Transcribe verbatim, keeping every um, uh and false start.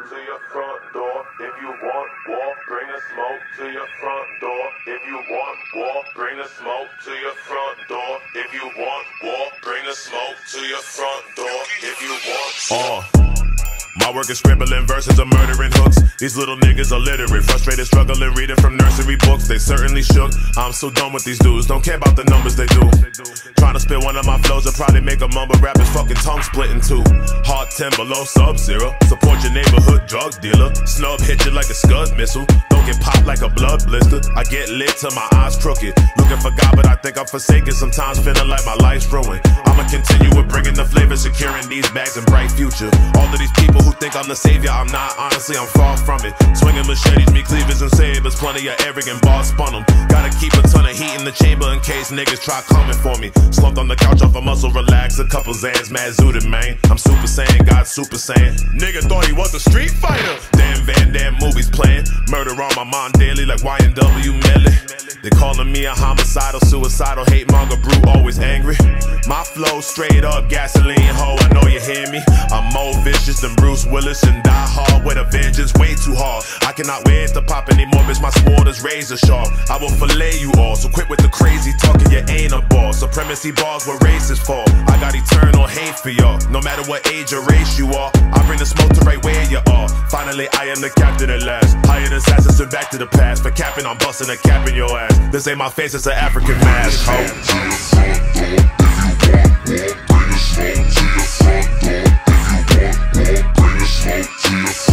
to your front door. If you want war, bring the smoke to your front door. If you want war, bring the smoke to your front door. If you want war, bring the smoke to your front door. If you want war. Uh. My work is scribbling verses of murdering hooks. These little niggas are literate, frustrated, struggling, reading from nursery books. They certainly shook. I'm so done with these dudes, don't care about the numbers they do. Trying to spit one of my flows will probably make a mumble rap his fucking tongue split in two. Hard ten below sub-zero. Support your neighborhood drug dealer. Snub hit you like a Scud missile. Don't get popped like a blood blister. I get lit till my eyes crooked. Looking for God, but I think I'm forsaken. Sometimes feeling like my life's ruined. I'ma continue with bringing the flavor, securing these bags and bright future. All of these people who think I'm the savior, I'm not, honestly, I'm far from it. Swinging machetes, me cleavers and sabers, plenty of arrogant bars spun them. Gotta keep a ton of heat in the chamber in case niggas try coming for me. Slumped on the couch off a muscle, relax, a couple Zans, mad zooted, man. I'm super saiyan, God super saiyan. Nigga thought he was a street fighter. Damn Van Damme movies playing. Murder on my mind daily like Y N W Melly. They calling me a homicidal, suicidal, hate monger, brew, always angry. My flow straight up gasoline, ho, I know you hear me. I'm more vicious than Bruce Willis and die hard with a vengeance, way too hard. I cannot wait to pop anymore, bitch, my sword is razor sharp. I will fillet you all, so quit with the crazy talking, you ain't a ball. Supremacy bars where races fall. I got eternal hate for y'all, no matter what age or race you are. I bring the smoke to right where you are. Finally, I am the captain at last. Hired assassins and back to the past. For capping, I'm busting a cap in your ass. This ain't my face, it's an African mask, ho. Bring the smoke to your front door. If you want war, bring the smoke to your front door.